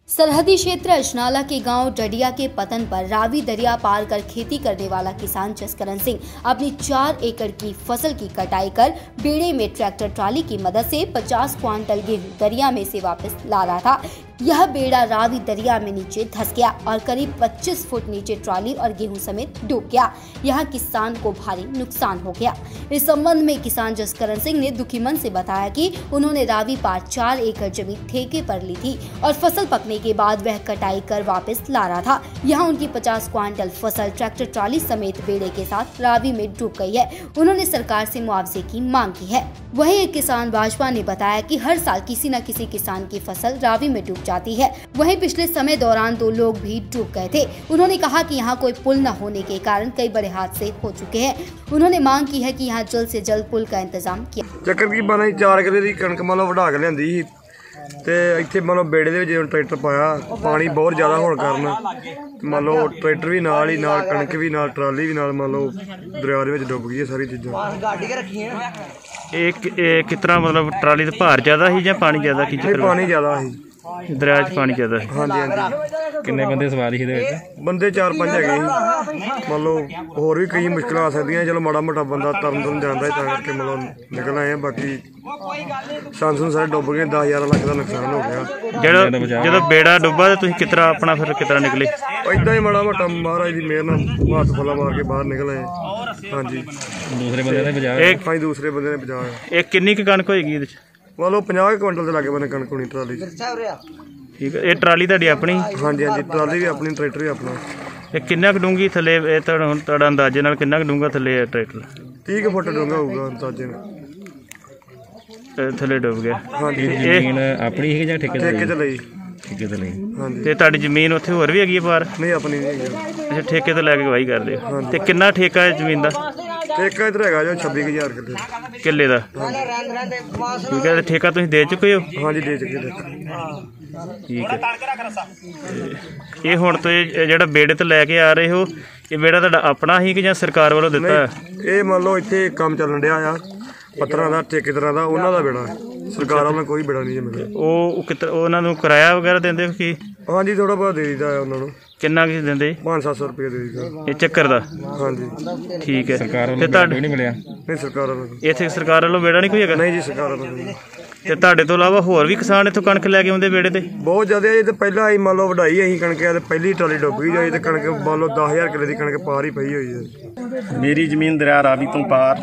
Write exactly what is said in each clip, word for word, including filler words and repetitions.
सरहदी क्षेत्र अजनाला के गांव डडिया के पतन पर रावी दरिया पार कर खेती करने वाला किसान जसकरण सिंह अपनी चार एकड़ की फसल की कटाई कर बेड़े में ट्रैक्टर ट्राली की मदद से पचास क्विंटल गेहूं दरिया में से वापस ला रहा था। यह बेड़ा रावी दरिया में नीचे धंस गया और करीब पच्चीस फुट नीचे ट्राली और गेहूं समेत डूब गया। यह किसान को भारी नुकसान हो गया। इस संबंध में किसान जसकरण सिंह ने दुखी मन से बताया कि उन्होंने रावी पार चार एकड़ जमीन ठेके पर ली थी और फसल पकने के बाद वह कटाई कर वापस ला रहा था। यहाँ उनकी पचास क्विंटल फसल ट्रैक्टर ट्राली समेत बेड़े के साथ रावी में डूब गई है। उन्होंने सरकार से मुआवजे की मांग की है। वहीं एक किसान भाजपा ने बताया कि हर साल किसी न किसी किसान की फसल रावी में डूब जाती है। वहीं पिछले समय दौरान दो लोग भी डूब गए थे। उन्होंने कहा कि यहाँ कोई पुल न होने के कारण कई बड़े हादसे हो चुके हैं। उन्होंने मांग की है कि यहाँ जल्द से जल्द पुल का इंतजाम किया। ਚੱਕਰ ਕੀ ਬਣਾ ਚਾਰ ਕਿਲੇ ਦੀ ਕਣਕ ਮਤਲਬ ਵਢਾ ਕੇ ਲਿਆਂਦੀ ਸੀ ਤੇ ਇੱਥੇ ਮਤਲਬ ਬੇੜੇ ਦੇ ਵਿੱਚ ਜਦੋਂ ਟਰੈਕਟਰ ਪਾਇਆ ਪਾਣੀ ਬਹੁਤ ਜ਼ਿਆਦਾ ਹੋਣ ਕਾਰਨ ਮੰਨ ਲਓ ਟਰੈਕਟਰ ਵੀ ਨਾਲ ਹੀ ਨਾਲ ਕਣਕ ਵੀ ਨਾਲ ਟਰਾਲੀ ਵੀ ਨਾਲ ਮੰਨ ਲਓ ਦਰਿਆ ਦੇ ਵਿੱਚ ਡੁੱਬ ਗਈ ਸਾਰੀ ਚੀਜ਼ਾਂ। ਇਹ ਕਿਸ ਤਰ੍ਹਾਂ ਮਤਲਬ ਟਰਾਲੀ ਦਾ ਭਾਰ ਜ਼ਿਆਦਾ ਸੀ ਜਾਂ ਪਾਣੀ ਜ਼ਿਆਦਾ ਖਿੱਚ ਕੇ? ਪਾਣੀ ਜ਼ਿਆਦਾ ਸੀ, ਦਰਿਆ 'ਚ ਪਾਣੀ ਜ਼ਿਆਦਾ ਸੀ। ਹਾਂਜੀ ਹਾਂਜੀ। ਕਿੰਨੇ ਬੰਦੇ ਸਵਾਰ ਸੀ ਇਹਦੇ ਵਿੱਚ? ਬੰਦੇ ਚਾਰ ਪੰਜ ਹੈਗੇ ਸੀ। ਮੰਨ ਲਓ ਹੋਰ ਵੀ ਕਈ ਮੁਸ਼ਕਲਾਂ ਆ ਸਕਦੀਆਂ, ਚਲੋ ਮਾੜਾ ਮੋਟਾ ਬੰਦਾ ਤਰਨ ਤਰਨ ਜਾਂਦਾ ਤਾਂ ਕਰਕੇ ਮਤਲਬ ਨਿਕਲ ਆਏ। ਬਾਕੀ ਸੰਸਨ ਸਾਰੇ ਡੁੱਬ ਗਏ, ਦਸ ਹਜ਼ਾਰ ਲੱਖ ਦਾ ਨੁਕਸਾਨ ਹੋ ਗਿਆ। ਜਿਹੜਾ ਜਦੋਂ ਬੇੜਾ ਡੁੱਬਾ ਤੇ ਤੁਸੀਂ ਕਿਸ ਤਰ੍ਹਾਂ ਆਪਣਾ ਫਿਰ ਕਿਸ ਤਰ੍ਹਾਂ ਨਿਕਲੇ? ਏਦਾਂ ਹੀ ਮਾੜਾ ਮੋਟਾ ਮਹਾਰਾਜ ਦੀ ਮਿਹਰ ਨਾਲ ਹੱਥ ਫੁੱਲਾ ਮਾਰ ਕੇ ਬਾਹਰ ਨਿਕਲ ਆਏ। ਹਾਂਜੀ, ਦੂਸਰੇ ਬੰਦੇ ਨੇ ਬਚਾਇਆ। ਹਾਂਜੀ, ਦੂਸਰੇ ਬੰਦੇ ਨੇ ਬਚਾਇਆ। ਇਹ ਕਿੰਨੀ ਕੁ ਕਣਕ ਹੋਏਗੀ ਇਹਦੇ 'ਚ? ਮੰਨ ਲਓ ਪੰਜਾਹ ਕੁਇੰਟਲ ਦੇ ਲਾਗੇ ਬੰਨੇ ਕਣਕ ਹੋਣੀ ਟਰਾਲੀ 'ਚ। ਠੀਕ ਹੈ। ਇਹ ਟਰਾਲੀ ਤੁਹਾਡੀ ਆਪਣੀ? ਹਾਂਜੀ ਹਾਂਜੀ, ਟਰਾਲੀ ਵੀ ਆਪਣੀ, ਟਰੈਕਟਰ ਵੀ ਆਪਣਾ। ਇਹ ਕਿੰਨਾ ਕੁ ਡੂੰਗੀ ਥੱਲੇ? ਇਹ ਤਾਂ ਹੁਣ ਤੁਹਾਡਾ ਅੰਦਾਜ਼ੇ ਨਾਲ ਕਿੰਨਾ ਕੁ ਡੂੰਗਾ ਥੱਲੇ ਟਰੈਕਟਰ? ਤੀਹ ਕੁ ਫੁੱਟ ਡੂੰਘਾ ਹੋਊਗਾ ਅੰਦਾਜ਼ੇ ਨਾਲ। ਥੱਲੇ ਡੁੱਬ ਗਿਆ। ਹਾਂਜੀ। ਜ਼ਮੀਨ ਆਪਣੀ ਹੈ ਜਾਂ ਠੇਕੇ ਤੇ? ਠੇਕੇ ਤੇ ਲਈ। ਠੇਕੇ ਤੇ ਲਈ। ਹਾਂਜੀ। ਤੇ ਤੁਹਾਡੀ ਜ਼ਮੀਨ ਉੱਥੇ ਹੋਰ ਵੀ ਹੈਗੀ ਹੈ ਪਾਰ? ਨਹੀਂ, ਆਪਣੀ ਨਹੀਂ ਹੈਗੀ। ਅੱਛਾ, ਠੇਕੇ ਤੇ ਲੈ ਕੇ ਗਵਾਹੀ ਕਰਦੇ ਹੋ। ਤੇ ਕਿੰਨਾ ਠੇਕਾ ਹੈ ਜ਼ਮੀਨ ਦਾ? ਠੇਕਾ ਇੱਧਰ ਹੈਗਾ ਜੋ ਛੱਬੀ ਕੁ ਹਜ਼ਾਰ ਕਿੱਲੇ ਕਿੱਲੇ ਦਾ। ਠੀਕ ਹੈ। ਤੇ ਠੇਕਾ ਤੁਸੀਂ ਦੇ ਚੁੱਕੇ ਹੋ? ਹਾਂਜੀ, ਦੇ ਚੁੱਕੇ ਠੇਕਾ। ਠੀਕ ਹੈ। ਇਹ ਹੁਣ ਤੁਸੀਂ ਜਿਹੜਾ ਬੇੜੇ ਤੇ ਲੈ ਕੇ ਆ ਰਹੇ ਹੋ, ਇਹ ਬੇੜਾ ਤੁਹਾਡਾ ਆਪਣਾ ਹੀ ਕਿ ਜਾਂ ਸਰਕਾਰ ਵੱਲੋਂ ਦਿੱਤਾ? ਇਹ ਮੰਨ ਲਓ ਇੱਥੇ ਕੰਮ ਚੱਲਣ ਡਿਆ ਆ ਪੱਤਰਾਂ ਦਾ, ਠੇਕੇਦਾਰਾਂ ਦਾ, ਉਹਨਾਂ ਦਾ ਬੇੜਾ। ਸਰਕਾਰ ਵੱਲੋਂ ਕੋਈ ਬੇੜਾ ਨਹੀਂ ਮਿਲਿਆ। ਉਹ ਕਿਤ ਉਹਨਾਂ ਨੂੰ ਕਿਰਾਇਆ ਵਗੈਰਾ ਦਿੰਦੇ ਹੋ ਕੀ? ਹਾਂਜੀ, ਥੋੜਾ ਬਹੁਤ ਦੇ ਦਿੰਦਾ ਹੈ ਉਹਨਾਂ ਨੂੰ। ਕਿੰਨਾ ਕੁ ਦਿੰਦੇ? ਪੰਜ ਸੱਤ ਸੌ ਰੁਪਏ ਦੇ ਦਿੰਦਾ ਇਹ ਚੱਕਰ ਦਾ। ਹਾਂਜੀ, ਠੀਕ ਹੈ। ਤੇ ਤੁਹਾਡੇ ਨਹੀਂ ਮਿਲਿਆ? ਨਹੀਂ, ਸਰਕਾਰ ਵੱਲੋਂ। ਇੱਥੇ ਸਰਕਾਰ ਵੱਲੋਂ ਬੇੜਾ ਨਹੀਂ ਕੋਈ ਹੈਗਾ? ਨਹੀਂ ਜੀ, ਸਰਕਾਰ ਵੱਲੋਂ। ਤੇ ਤੁਹਾਡੇ ਤੋਂ ਇਲਾਵਾ ਹੋਰ ਵੀ ਕਿਸਾਨ ਇੱਥੋਂ ਕਣਕ ਲੈ ਕੇ ਆਉਂਦੇ ਬੇੜੇ ਤੇ? ਬਹੁਤ ਜ਼ਿਆਦਾ। ਇਹ ਤੇ ਪਹਿਲਾਂ ਅਸੀਂ ਮੰਨ ਲਓ ਵਢਾਈ ਅਸੀਂ ਕਣਕ ਤੇ ਪਹਿਲੀ ਟਰਾਲੀ ਡੁੱਬ ਗਈ ਜਾਈ ਤੇ ਕਣਕ ਮੰਨ ਲਓ ਦਸ ਹਜ਼ਾਰ ਕਿੱਲੇ ਦੀ ਕਣਕ ਪਾਰ ਹੀ ਪਈ ਹੋਈ ਹੈ। ਮੇਰੀ ਜ਼ਮੀਨ ਦਰਿਆ ਰਾਵੀ ਤੋਂ ਪਾਰ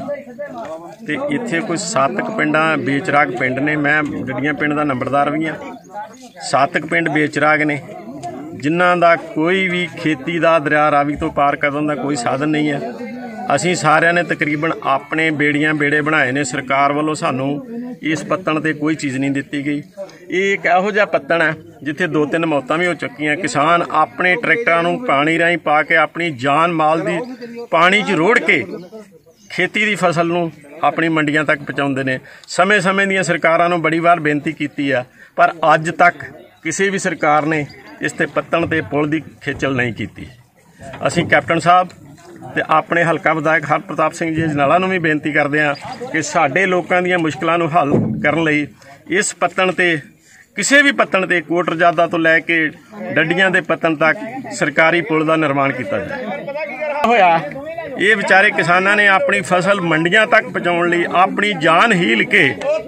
ਤੇ ਇੱਥੇ ਕੋਈ ਸੱਤ ਕੁ ਪਿੰਡਾਂ ਬੇਚਰਾਗ ਪਿੰਡ ਨੇ। ਮੈਂ ਡੱਡੀਆਂ ਪਿੰਡ ਦਾ ਨੰਬਰਦਾਰ ਵੀ ਹਾਂ। ਸੱਤ ਕੁ ਪਿੰਡ ਬੇਚਰਾਗ ਨੇ ਜਿਨ੍ਹਾਂ ਦਾ ਕੋਈ ਵੀ ਖੇਤੀ ਦਾ ਦਰਿਆ ਰਾਵੀ ਤੋਂ ਪਾਰ ਕਰਨ ਦਾ ਕੋਈ ਸਾਧਨ ਨਹੀਂ ਹੈ। ਅਸੀਂ ਸਾਰਿਆਂ ਨੇ ਤਕਰੀਬਨ ਆਪਣੇ ਬੇੜੀਆਂ ਬੇੜੇ ਬਣਾਏ ਨੇ। ਸਰਕਾਰ ਵੱਲੋਂ ਸਾਨੂੰ ਇਸ ਪੱਤਣ ਤੇ ਕੋਈ ਚੀਜ਼ ਨਹੀਂ ਦਿੱਤੀ ਗਈ। ਇਹ ਇੱਕ ਇਹੋ ਜਿਹਾ ਪੱਤਣ ਹੈ ਜਿੱਥੇ ਦੋ ਤਿੰਨ ਮੌਤਾਂ ਵੀ ਹੋ ਚੁੱਕੀਆਂ। ਕਿਸਾਨ ਆਪਣੇ ਟਰੈਕਟਰਾਂ ਨੂੰ ਪਾਣੀ ਰਾਹੀਂ ਪਾ ਕੇ ਆਪਣੀ ਜਾਨ ਮਾਲ ਦੀ ਪਾਣੀ 'ਚ ਰੋੜ ਕੇ ਖੇਤੀ ਦੀ ਫਸਲ ਨੂੰ ਆਪਣੀ ਮੰਡੀਆਂ ਤੱਕ ਪਹੁੰਚਾਉਂਦੇ ਨੇ। ਸਮੇਂ ਸਮੇਂ ਦੀਆਂ ਸਰਕਾਰਾਂ ਨੂੰ ਬੜੀ ਵਾਰ ਬੇਨਤੀ ਕੀਤੀ ਆ, ਪਰ ਅੱਜ ਤੱਕ ਕਿਸੇ ਵੀ ਸਰਕਾਰ ਨੇ ਇਸ ਤੇ ਪੱਤਣ ਤੇ ਪੁਲ ਦੀ ਖੇਚਲ ਨਹੀਂ ਕੀਤੀ। ਅਸੀਂ ਕੈਪਟਨ ਸਾਹਿਬ ਤੇ ਆਪਣੇ ਹਲਕਾ ਵਿਧਾਇਕ ਹਰਪ੍ਰਤਾਪ ਸਿੰਘ ਜੀ ਅਜਨਾਲਾ ਨੂੰ ਵੀ ਬੇਨਤੀ ਕਰਦੇ ਹਾਂ ਕਿ ਸਾਡੇ ਲੋਕਾਂ ਦੀਆਂ ਮੁਸ਼ਕਲਾਂ ਨੂੰ ਹੱਲ ਕਰਨ ਲਈ ਇਸ ਪੱਤਣ ਤੇ, ਕਿਸੇ ਵੀ ਪੱਤਣ ਤੇ, ਕੋਟਰਜਾਦਾ ਤੋਂ ਲੈ ਕੇ ਡੱਡੀਆਂ ਦੇ ਪੱਤਣ ਤੱਕ ਸਰਕਾਰੀ ਪੁਲ ਦਾ ਨਿਰਮਾਣ ਕੀਤਾ ਜਾਏ। ਹੋਇਆ ਇਹ ਵਿਚਾਰੇ ਕਿਸਾਨਾਂ ਨੇ ਆਪਣੀ ਫਸਲ ਮੰਡੀਆਂ ਤੱਕ ਪਹੁੰਚਾਉਣ ਲਈ ਆਪਣੀ ਜਾਨ ਹੀਲ ਕੇ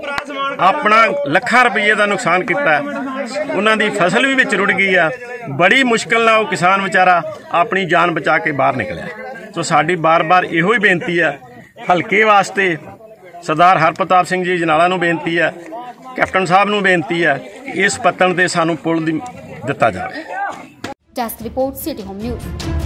ਆਪਣਾ ਲੱਖਾਂ ਰੁਪਏ ਦਾ ਨੁਕਸਾਨ ਕੀਤਾ। ਉਹਨਾਂ ਦੀ ਫਸਲ ਵੀ ਵਿੱਚ ਰੁੜ ਗਈ ਆ। ਬੜੀ ਮੁਸ਼ਕਿਲ ਨਾਲ ਉਹ ਕਿਸਾਨ ਵਿਚਾਰਾ ਆਪਣੀ ਜਾਨ ਬਚਾ ਕੇ ਬਾਹਰ ਨਿਕਲਿਆ। ਸੋ ਸਾਡੀ ਬਾਰ-ਬਾਰ ਇਹੋ ਹੀ ਬੇਨਤੀ ਹੈ ਹਲਕੇ ਵਾਸਤੇ, ਸਰਦਾਰ ਹਰਪ੍ਰਤਾਪ ਸਿੰਘ ਜੀ ਅਜਨਾਲਾ ਨੂੰ ਬੇਨਤੀ ਹੈ, ਕੈਪਟਨ ਸਾਹਿਬ ਨੂੰ ਬੇਨਤੀ ਹੈ, ਇਸ ਪੱਤਣ ਤੇ ਸਾਨੂੰ ਪੁਲ ਦੀ ਦਿੱਤਾ ਜਾਵੇ। Desk report, city home news.